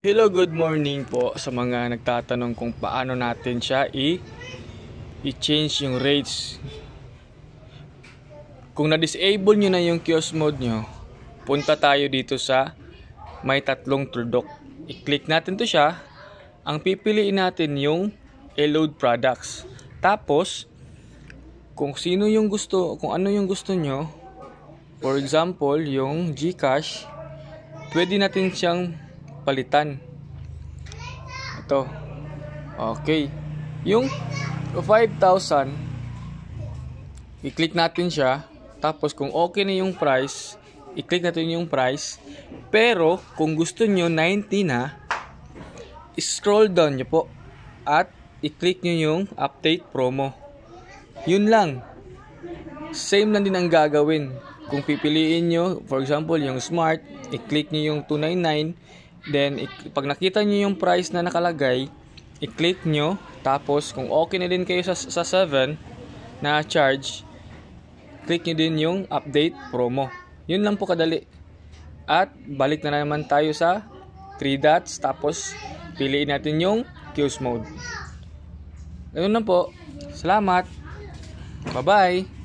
Hello, good morning po sa mga nagtatanong kung paano natin siya i-change yung rates. Kung na-disable nyo na yung kiosk mode nyo, punta tayo dito sa may tatlong tuldok. I-click natin to siya. Ang pipiliin natin yung load products. Tapos, kung ano yung gusto nyo, for example, yung GCash, pwede natin siyang palitan. Ito. Okay. Yung 5,000, i-click natin siya. Tapos kung okay na yung price, i-click natin yung price. Pero kung gusto nyo 90 na, scroll down nyo po at i-click nyo yung update promo. Yun lang. Same lang din ang gagawin. Kung pipiliin nyo, for example, yung Smart, i-click nyo yung 299. Then, pag nakita nyo yung price na nakalagay, i-click nyo. Tapos, kung okay na din kayo sa 7 na charge, click nyo din yung update promo. Yun lang po kadali. At, balik na naman tayo sa 3 dots. Tapos, piliin natin yung kiosk mode. Ayun lang po. Salamat. Bye-bye.